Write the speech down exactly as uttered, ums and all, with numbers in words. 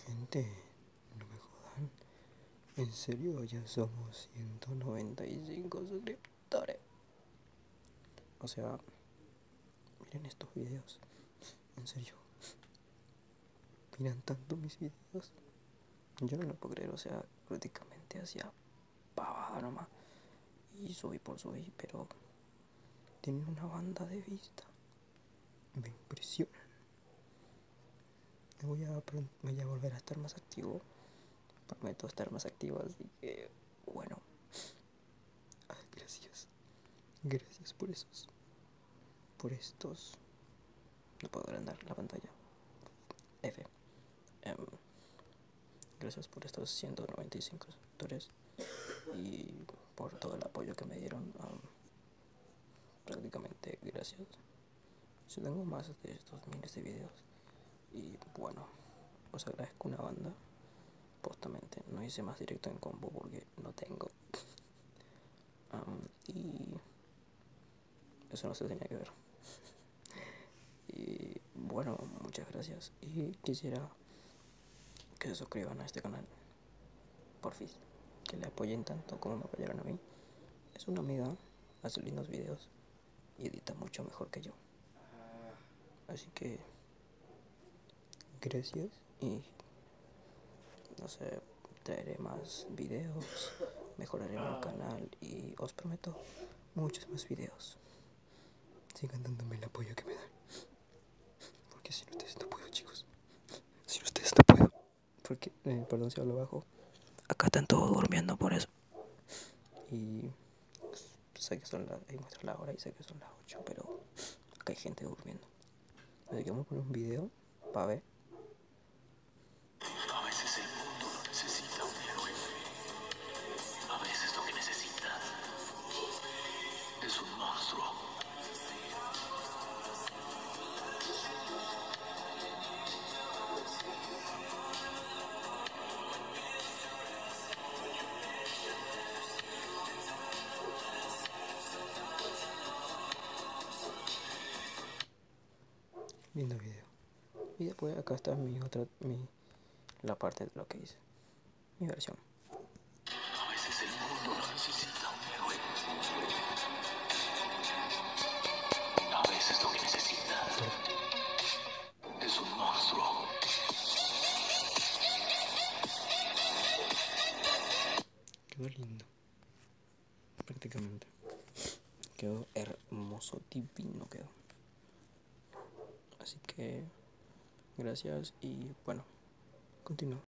Gente, no me jodan. En serio, ya somos ciento noventa y cinco suscriptores. O sea, miren estos videos. En serio, miran tanto mis videos. Yo no lo puedo creer, o sea, prácticamente hacía pavada nomás. Y subí por subir, pero tienen una banda de vista. Me impresionan. Me voy a, voy a volver a estar más activo. Prometo estar más activo, así que bueno. Ay, gracias. Gracias por esos. Por estos. No puedo agrandar la pantalla. F. Um, gracias por estos ciento noventa y cinco suscriptores. Y por todo el apoyo que me dieron. Um, prácticamente gracias. Si tengo más de estos miles de videos. Y bueno, os agradezco una banda. Postamente no hice más directo en combo porque no tengo. Um, y eso no se tenía que ver. Y bueno, muchas gracias. Y quisiera que se suscriban a este canal. Porfis. Que le apoyen tanto como me apoyaron a mí. Es una amiga, hace lindos videos y edita mucho mejor que yo. Así que gracias y no sé, traeré más videos, mejoraré el canal y os prometo muchos más videos. Sigan dándome el apoyo que me dan. Porque sin ustedes no puedo, chicos. Sin ustedes no puedo. Porque, eh, perdón si hablo bajo. Acá están todos durmiendo por eso. Y sé que son las, ahí muestra la hora y sé que son las ocho, pero acá hay gente durmiendo. Así que vamos a poner un video para ver. A veces el mundo no necesita un héroe. A veces lo que necesita es un monstruo. Lindo video. Y después acá está mi otra, mi, la parte de lo que hice. Mi versión. A veces el mundo no necesita un héroe. A veces lo que necesita es un monstruo. Quedó lindo. Prácticamente. Quedó hermoso, divino quedó. Así que gracias y bueno, continúo.